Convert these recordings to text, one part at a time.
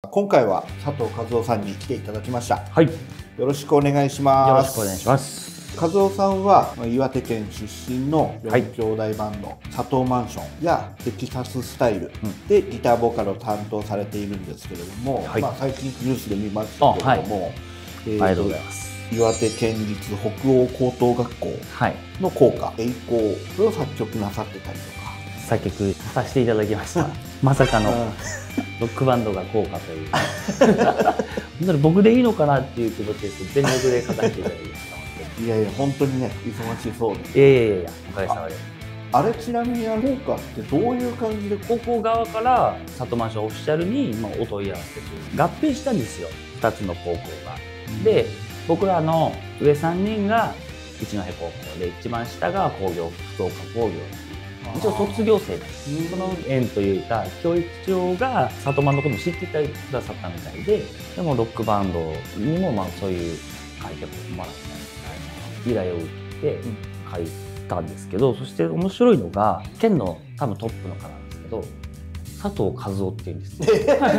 今回は佐藤和夫さんに来ていただきました。 はい。よよろしくお願いします。 ろしくお願いします。 和夫さんは岩手県出身の4兄弟バンド、佐藤マンションやテキサススタイルでギターボーカルを担当されているんですけれども、 はい、 最近ニュースで見ましたけれども、 ありがとうございます。 岩手県立北欧高等学校の校歌「栄光」これを作曲なさってたりとか。 作曲させていただきました。まさかのロックバンドが効果という。僕でいいのかなっていう気持ちです。全力で書かせていただきました。 いやいや、本当にね、忙しそうで。 いや、おかげさまで。 あれ、ちなみに効果ってどういう感じで、 高校側から佐藤マンションオフィシャルにお問い合わせて、合併したんですよ、2つの高校が。で、僕らの上3人が一戸高校で、一番下が工業、福岡工業。一応卒業生です。その縁というか、教育長が佐藤マンのことも知ってくださったみたいで、でもロックバンドにもそういう開脚をもらって依頼を受けて書いたんですけど、そして面白いのが県の多分トップの方なんですけど、佐藤和夫っていうんですよ。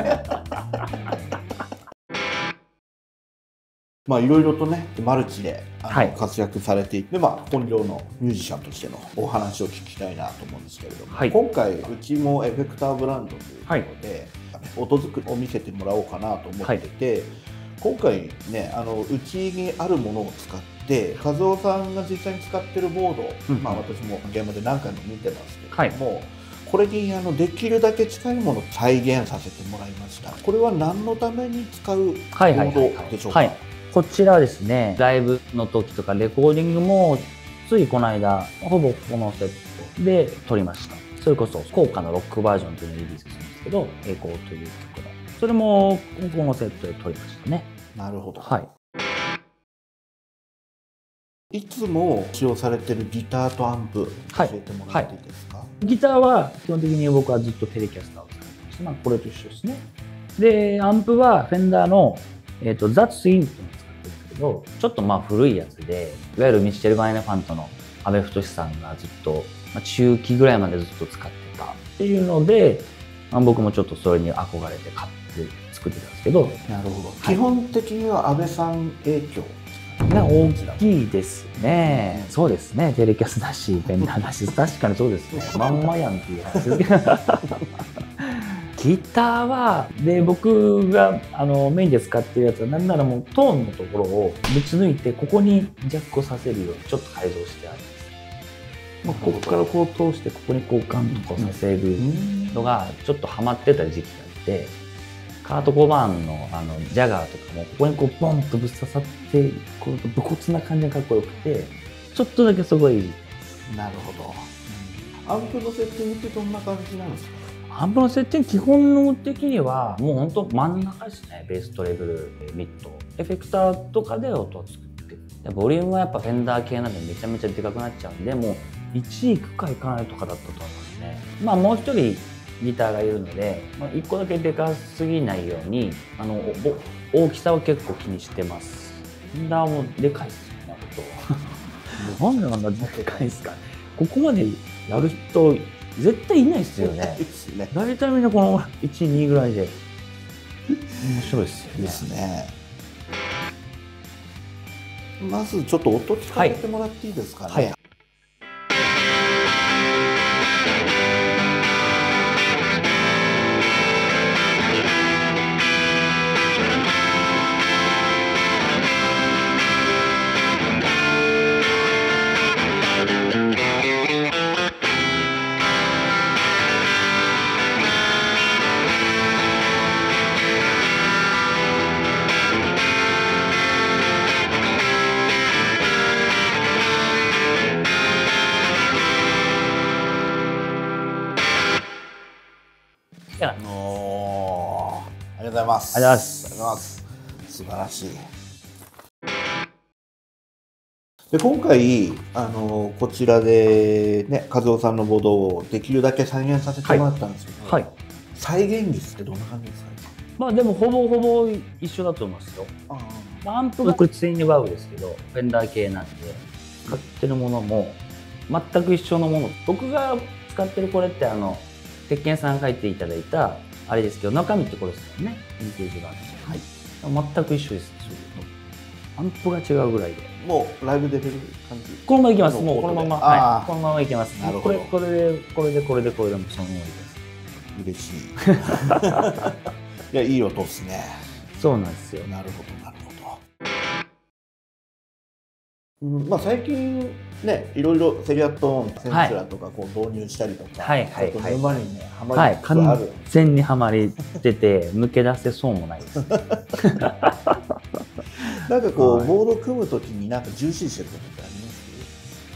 いろいろとね、マルチで活躍されていて、本業のミュージシャンとしてのお話を聞きたいなと思うんですけれども、今回うちもエフェクターブランドということで、音作りを見せてもらおうかなと思ってて、今回ね、うちにあるものを使って和夫さんが実際に使ってるボードを、私も現場で何回も見てますけれども、これにできるだけ近いものを再現させてもらいました。これは何のために使うボードでしょうか？ こちらはですね、ライブの時とかレコーディングもついこの間ほぼこのセットで撮りました。それこそ効果のロックバージョンというのをリリースするんですけど、栄光という曲のそれもこのセットで撮りましたね。 なるほど。 はい。 いつも使用されてるギターとアンプ教えてもらっていいですか？ ギターは基本的に僕はずっとテレキャスターを使ってまして、これと一緒ですね。で、アンプはフェンダーのザ・ツインっていうのを使ってるんですけど、ちょっと古いやつで、いわゆるミッチェル・バイネファントの阿部太さんがずっと、中期ぐらいまでずっと使ってたっていうので、僕もちょっとそれに憧れて買って作ってたんですけど。 なるほど。基本的には阿部さん影響が大きいですね。そうですね。テレキャスだし、フェンダーだし、確かにそうですね。まんまやんっていう話です。ギターは、で、僕がメインで使ってるやつは、なんならもうトーンのところをぶち抜いて、ここにジャックをさせるようにちょっと改造してあるんです。ここからこう通して、ここに交換とかさせるのが、ちょっとハマってた時期があって、カート・コバーンのジャガーとかも、ここにこうボンとぶっ刺さって、こう武骨な感じがかっこよくて、ちょっとだけすごい。 なるほど。アンプのセッティングってどんな感じなんですか？ アンプのセッティング基本的にはもう本当真ん中ですね。ベース、トレブル、ミッド、エフェクターとかで音を作って、ボリュームはやっぱフェンダー系なんでめちゃめちゃでかくなっちゃうんで、もう1位いくかいかないとかだったと思いますね。もう一人ギターがいるので、1個だけでかすぎないように大きさは結構気にしてます。フェンダーもでかいっすよね。なんであんなでかいですか？ここまでやる人絶対いないですよね。大体みんなこの1、2ぐらいで面白いですよね。 ですね。まずちょっと音聞かせてもらっていいですかね。ありがとうございます。 ありがとうございます。 素晴らしい。で、今回こちらでね、和夫さんのボードをできるだけ再現させてもらったんですけど、再現率ってどんな感じですか？ でもほぼほぼ一緒だと思いますよ。アンプがこれツインワウですけど、フェンダー系なんで使ってるものも全く一緒のもの。僕が使ってるこれって鉄拳さんが書いていただいたあれですけど、中身ってこれですよね、ヴィンテージがあって、はい、全く一緒です。アンプが違うぐらいで、 もうライブで出る感じ。 このままいきます。もうこのまま、はい、このままいきます。 なるほど。 これでもそのままいきます。 嬉しい。いや、いい音ですね。 そうなんですよ。 なるほど、なるほど。まあ最近ね、いろいろセリアトーン、センチュラとかこう導入したりとか、沼にね、ハマりつつある。 完全にハマりてて、抜け出せそうもないです。 なんかこう、ボード組むときになんか重視してることってあります？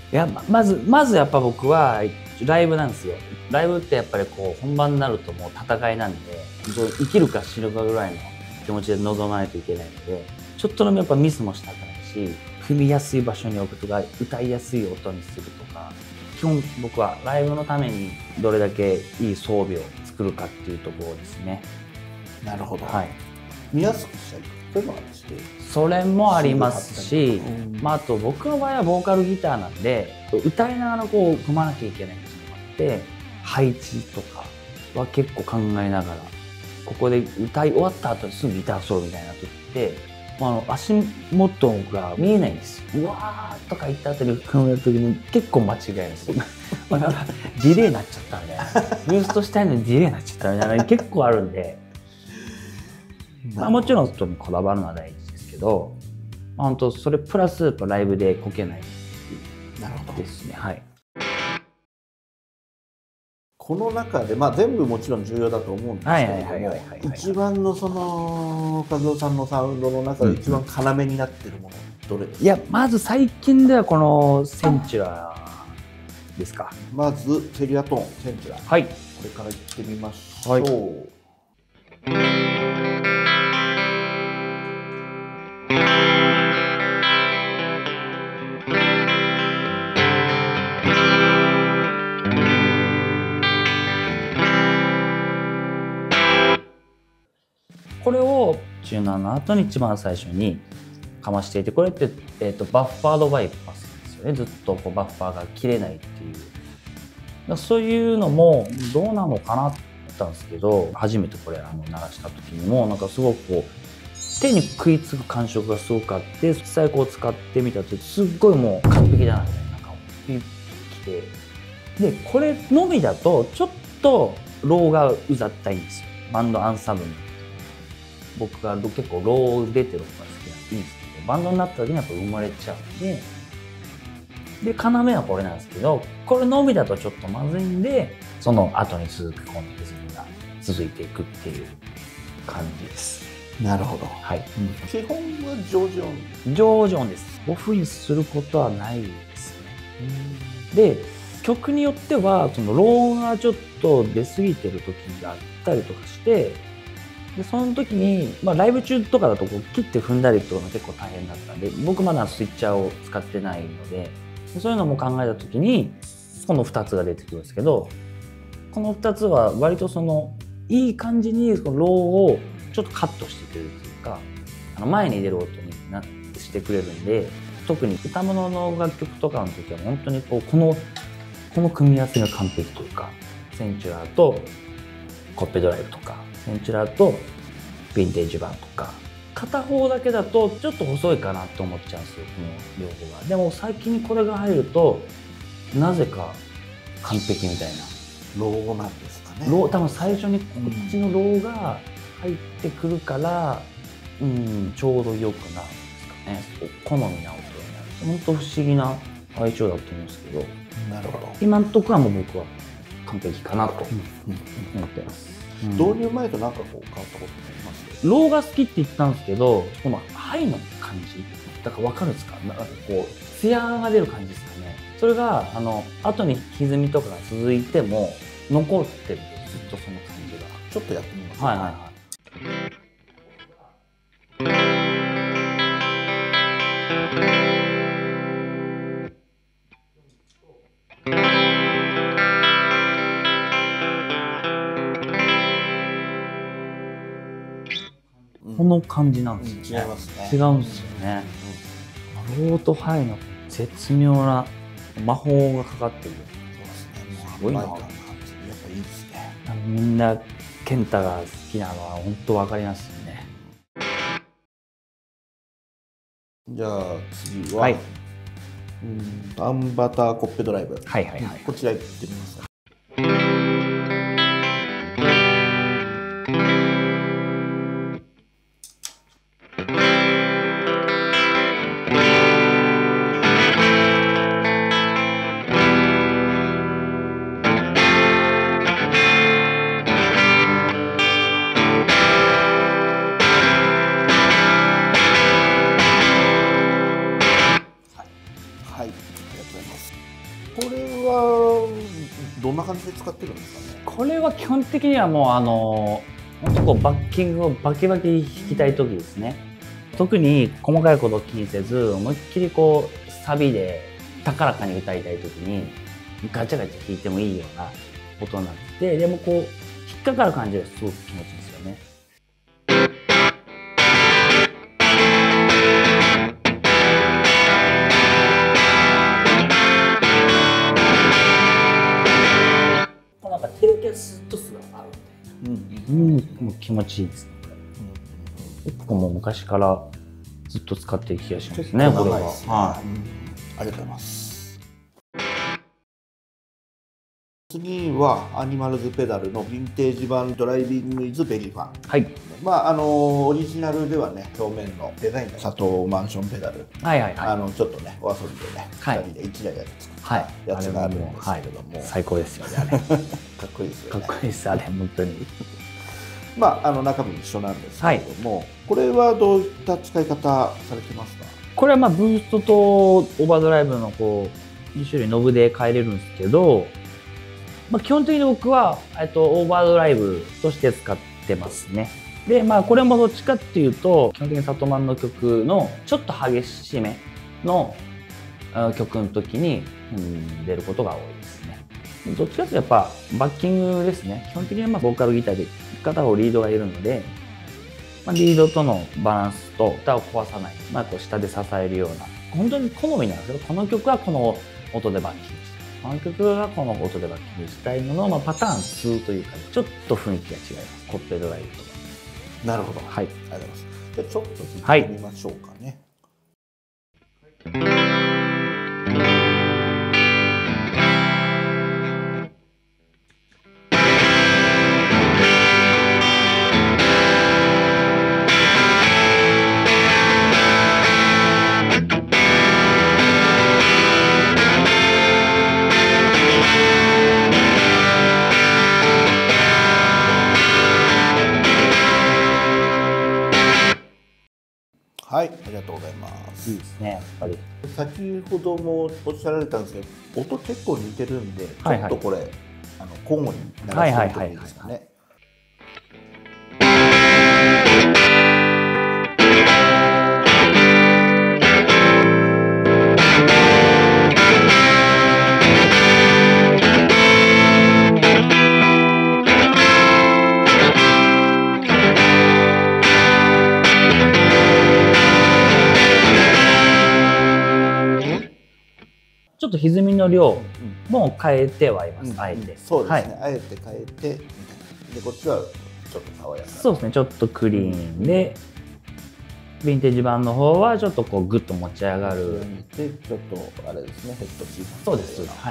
いや、まずやっぱ僕はライブなんですよ。ライブってやっぱりこう本番になるともう戦いなんで、生きるか死ぬかぐらいの気持ちで臨まないといけないので、ちょっとでもやっぱミスもしたくないし、踏みやすい場所に置くとか、歌いやすい音にするとか、基本僕はライブのためにどれだけいい装備を作るかっていうところですね。 なるほど。 はい。 見やすくしたりとか、そういうのがあるんですけど。 それもありますし、あと僕の場合はボーカルギターなんで、歌いながらこう組まなきゃいけないっていうのがあって、配置とかは結構考えながら、ここで歌い終わった後にすぐギターソロみたいな時って、足元が見えないんですよ。うわーとか言った後に組む時に結構間違えるんですよ。ディレイになっちゃったみたいな。ブーストしたいのにディレイになっちゃったみたいな結構あるんで、もちろんそこにこだわるのは大事ですけど、本当それプラスライブでこけないですね。はい。 この中で、全部もちろん重要だと思うんですけれども、一番のその和夫さんのサウンドの中で一番要になっているもの、どれですか？ いや、まず最近ではこのセンチュラですか。 まずセリアトーン、センチュラ。 はい。 これからいってみましょう。 これをチューナーの後に一番最初にかましていて、これって、バッファードバイパスですよね。ずっとこうバッファーが切れないっていう。そういうのもどうなのかなって思ったんですけど、初めてこれ鳴らした時にもなんかすごくこう手に食いつく感触がすごくあって、実際こう使ってみたとすっごいもう完璧だなみたいな感じがきて、でこれのみだとちょっとローがうざったいんですよ。バンドアンサンブル。僕が結構ロー出てる方が好きなんでいいんですけど、バンドになった時にやっぱ生まれちゃうんで、要はこれなんですけど、これのみだとちょっとまずいんで、その後に続くこのリズムが続いていくっていう感じです。 なるほど。 はい。 基本は上手音。 上手音です。オフにすることはないですね。で、曲によってはそのローがちょっと出過ぎてる時があったりとかして。でその時に、ライブ中とかだとこう切って踏んだりとか結構大変だったんで、僕まだスイッチャーを使ってないので、そういうのも考えた時にこの2つが出てくるんですけど、この2つは割とそのいい感じにそのローをちょっとカットしてくれるというか、前に出る音にしてくれるんで、特に歌物の楽曲とかの時は本当にこの組み合わせが完璧というか、センチュラーとコッペドライブとかセンチュラーとヴィンテージ版とか、片方だけだとちょっと細いかなと思っちゃうんですよ、この両方が。でも最近これが入るとなぜか完璧みたいな。 ローなんですかね。 多分最初にこっちのローが入ってくるから、ちょうどよくなるんですかね。好みな音になる。本当不思議な相性だと思うんですけど、 なるほど。 今のところはもう僕は完璧かなと思ってます。 導入前となんかこう変わったことあります？ ローが好きって言ったんですけど、このハイの感じだから分かるんですか？なんかこう艶が出る感じですかね。それが後に歪みとかが続いても残ってるんです。ずっとその感じが。 ちょっとやってみます。 はいはいはい。この感じなんですよね。 違いますね。 違うんですよね。ローとハイの絶妙な魔法がかかってる。 そうですね。すごいな。やっぱいいですね。 みんな健太が好きなのは本当分かりますよね。 じゃあ次は、はい、あんバターコッペドライブ、こちら行ってみますか。これはどんな感じで使ってるんですかね。 これは基本的にはもう本当こうバッキングをバキバキ弾きたい時ですね。特に細かいことを気にせず思いっきりこうサビで高らかに歌いたい時にガチャガチャ弾いてもいいような音になって、でもこう引っかかる感じがすごく気持ちいいんですよね。低キャスト数があるんで、もう気持ちいいですね。結構もう昔からずっと使っている気がしますね。これは。 ありがとうございます。次はアニマルズペダルのヴィンテージ版ドライビングイズベリーファン。 はい。 オリジナルではね、表面のデザインが佐藤マンションペダル。ちょっとね、お遊びでね、2人で1台だけ作ったやつがあるんですけれども。 最高ですよね、あれ。 かっこいいですよね。 かっこいいです、あれ、本当に。 中身一緒なんですけれども、これはどういった使い方されてますか？ これはブーストとオーバードライブのこう2種類ノブで変えれるんですけど、基本的に僕はオーバードライブとして使ってますね。でこれもどっちかっていうと基本的にサトマンの曲のちょっと激しめの曲の時に出ることが多いですね。どっちかというとやっぱバッキングですね。基本的にボーカルギターで片方リードがいるので、リードとのバランスと歌を壊さない、こう下で支えるような本当に好みなんですよ。この曲はこの音でバッキングしたい、この曲はこの音でバッキングしたいのの、パターン数というかちょっと雰囲気が違います。コッペドライブとか。 なるほど。 はい。 ありがとうございます。じゃあちょっと弾いてみましょうかね。はい、ありがとうございます。 いいですね、やっぱり。 先ほどもおっしゃられたんですけど、音結構似てるんで、ちょっとこれ、交互に流してみていいですかね。 ちょっと歪みの量も変えてはいます、あえて。 そうですね、あえて変えてみたいな。で、こっちはちょっと爽やか。 そうですね、ちょっとクリーンで、ヴィンテージ版の方はちょっとこうグッと持ち上がる。 で、ちょっとあれですね、ヘッド小さく。 そうです。はい。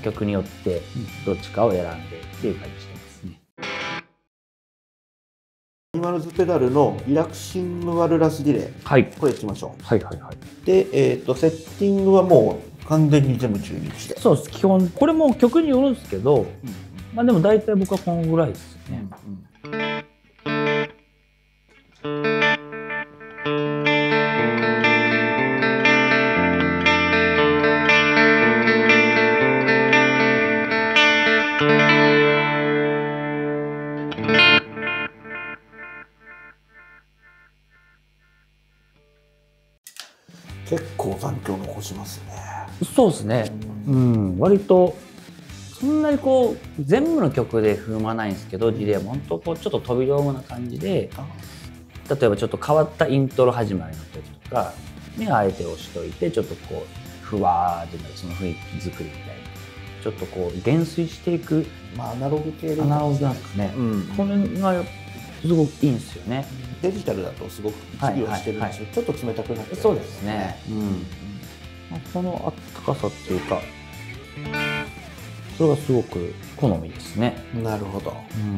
曲によってどっちかを選んでっていう感じしてますね。 アニマルズペダルのリラクシングワルラスディレイ、これいきましょう。で、セッティングはもう完全に全部12で。 そうです、基本これも曲によるんですけど、でも大体僕はこのぐらいですね。 結構残響残しますね。 そうですね。割とそんなにこう全部の曲で踏まないんですけど、ディレイも本当こうちょっと飛び道具な感じで、例えばちょっと変わったイントロ始まりの時とかにあえて押しといて、ちょっとこうふわーってなるその雰囲気作りみたいなちょっとこう減衰していく、 アナログ系でアナログなんですかね、これがすごくいいんですよね。 デジタルだとすごく授業してるんですけど、ちょっと冷たくなっちゃう。 そうですね。このあったかさっていうか、それがすごく好みですね。 なるほど。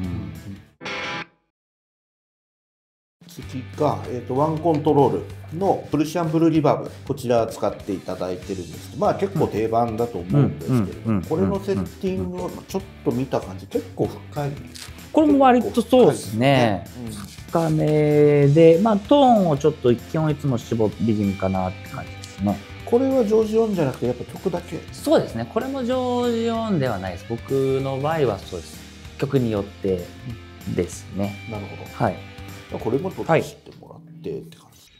次が、ワンコントロールのプルシアンブルーリバーブ、こちら使っていただいてるんですけど、結構定番だと思うんですけれども、これのセッティングをちょっと見た感じ、結構深い。 これも割とそうですね。深めで、トーンをちょっと基本いつも絞り気味かなって感じですね。 これはジョージオンじゃなくてやっぱ曲だけ？ そうですね。これもジョージオンではないです。僕の場合はそうです。曲によってですね。 なるほど。 はい。 これも取って知ってもらってって感じ。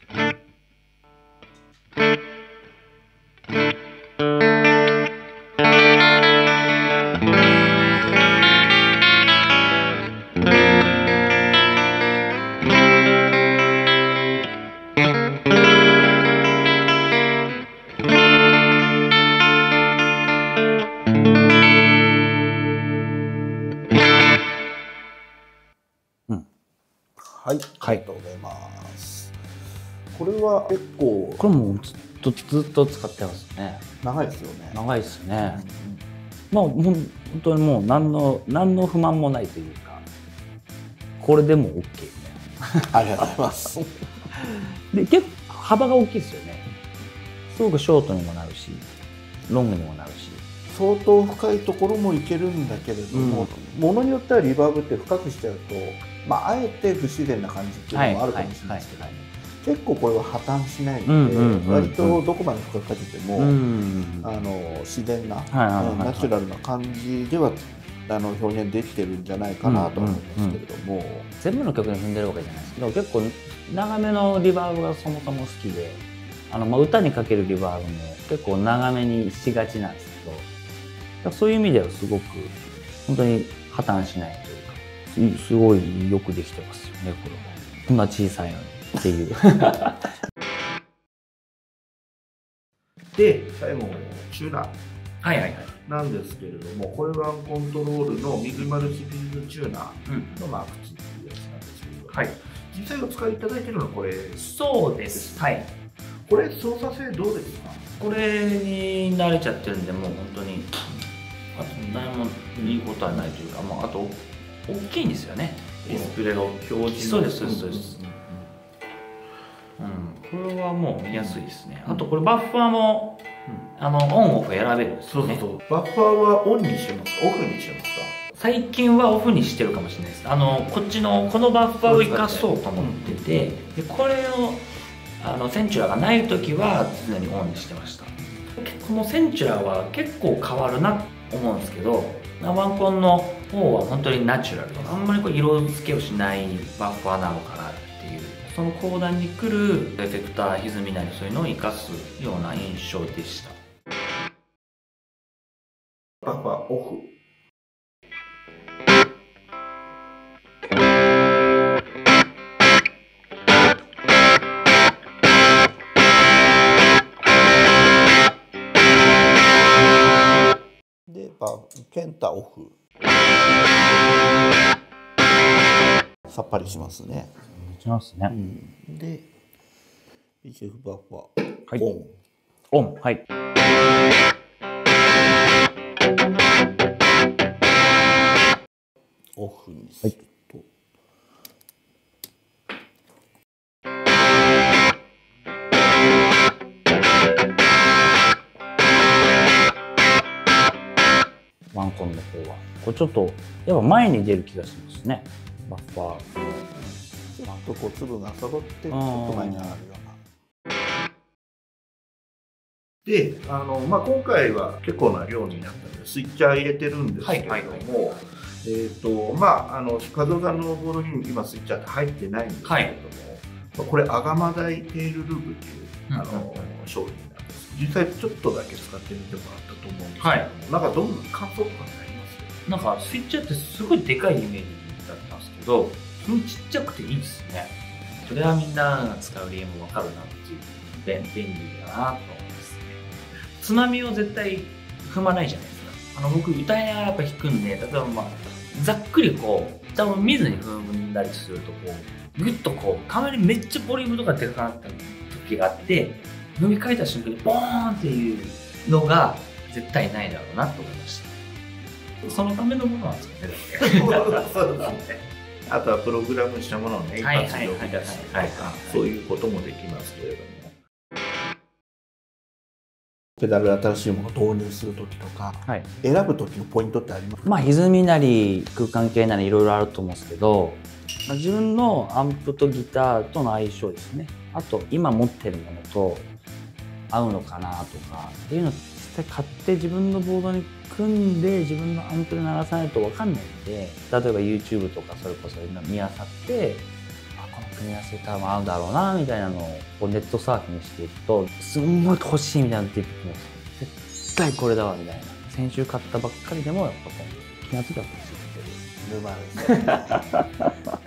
はい、ありがとうございます。これは結構、 これもずっと使ってますね。 長いですよね。 長いですね。本当にもう何の不満もないというか、これでも OK ね。 ありがとうございます。 で、結構幅が大きいですよね。すごくショートにもなるし、ロングにもなるし。 相当深いところもいけるんだけれども、ものによってはリバーブって深くしちゃうと、あえて不自然な感じっていうのもあるかもしれないですけど、結構これは破綻しないので、割とどこまで深くかけても自然なナチュラルな感じでは表現できてるんじゃないかなと思うんですけれども、 全部の曲に踏んでるわけじゃないですけど、結構長めのリバーブがそもそも好きで、歌にかけるリバーブも結構長めにしがちなんですけど、そういう意味ではすごく本当に破綻しないというか、すごいよくできてますよね。これこんな小さいのにっていう。 で最後チューナーなんですけれども、これはコントロールのミニマルスピードチューナーのマーク2っていうやつなんですけど、実際お使いいただいてるのはこれ？ そうです。 これ操作性どうですか？ これに慣れちゃってるんで、もう本当にあと何もいいことはないというか、あと大きいんですよね。ディスプレイが表示。そうです。これはもう見やすいですね。あとこれバッファーもオンオフ選べるんですよね。 バッファーはオンにしてますか？オフにしてますか？ 最近はオフにしてるかもしれないです。こっちのこのバッファーを生かそうと思ってて、でこれをセンチュラがない時は常にオンにしてました。このセンチュラは結構変わるなと思うんですけど、ワンコンの方は本当にナチュラルで、あんまり色付けをしないバッファーなのかなっていう、その講談に来るエフェクター歪みなりそういうのを生かすような印象でした。 バッファーオフ。でケンタオフ。さっぱりしますね。 しますね。 で HF バッファーオン。 オフにすると、 ワンコンの方はこれちょっとやっぱ前に出る気がしますね。バッファーちょっと粒が揃ってちょっと前に上がるような。で今回は結構な量になったのでスイッチャー入れてるんですけれども、加藤さんのボードに今スイッチャーって入ってないんですけれども、これアガマダイテールルーブっていう商品なんです。実際ちょっとだけ使ってみてもらったと思うんですけども、なんかどんな感想とかになります？ なんかスイッチャーってすごいでかいイメージだったんですけど、そのちっちゃくていいですね。それはみんなが使う理由も分かるなっていう、便利だなと思いますね。つまみを絶対踏まないじゃないですか。 僕歌いながらやっぱ弾くんで、例えばざっくりこう歌を見ずに踏んだりするとこうグッとこうたまにめっちゃボリュームとかでかくなった時があって、踏み替えた瞬間にボーンっていうのが絶対ないだろうなと思いました。そのためのものなんですかね。 そうですね。あとはプログラムしたものをね、一発で呼び出すとか、そういうこともできますけれども。 ペダルで新しいものを導入するときとか、選ぶときのポイントってありますか？ 歪みなり空間系なりいろいろあると思うんですけど、自分のアンプとギターとの相性ですね。あと今持ってるものと合うのかなとかっていうのを実際買って自分のボードに組んで自分のアンプで鳴らさないと分かんないんで、例えば YouTube とかそれこそ今見あさって、この組み合わせ多分合うだろうなみたいなのをこうネットサーフィンしていくと、すんごい欲しいみたいなの出てきます。絶対これだわみたいな。先週買ったばっかりでもやっぱこう気が付いたこと知ってる沼ですね。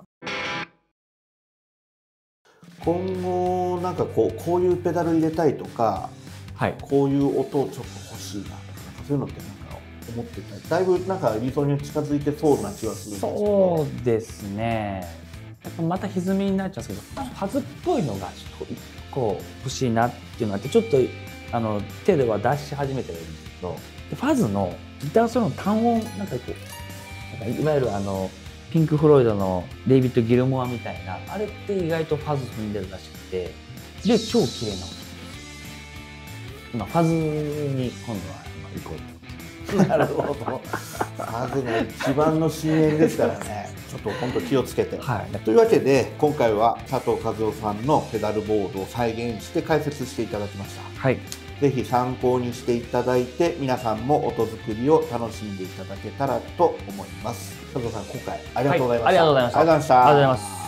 今後なんかこういうペダル入れたいとか、こういう音をちょっと欲しいなとか、そういうのってなんか思ってたり、だいぶなんか理想に近づいてそうな気はするんですけど。 そうですね。やっぱまた歪みになっちゃうんですけど、ファズっぽいのがちょっと1個欲しいなっていうのがあって、ちょっと手では出し始めてるんですけど、ファズのギターソロの単音なんかこういわゆるピンク・フロイドのデイビッド・ギルモアみたいなあれって意外とファズ踏んでるらしくて、で超綺麗な音。今ファズに今度は行こうと。 なるほど。ファズが一番の深淵ですからね。ちょっと本当気をつけて。というわけで今回は佐藤和夫さんのペダルボードを再現して解説していただきました。ぜひ参考にしていただいて、皆さんも音作りを楽しんでいただけたらと思います。佐藤さん、今回ありがとうございました。 ありがとうございました。 ありがとうございました。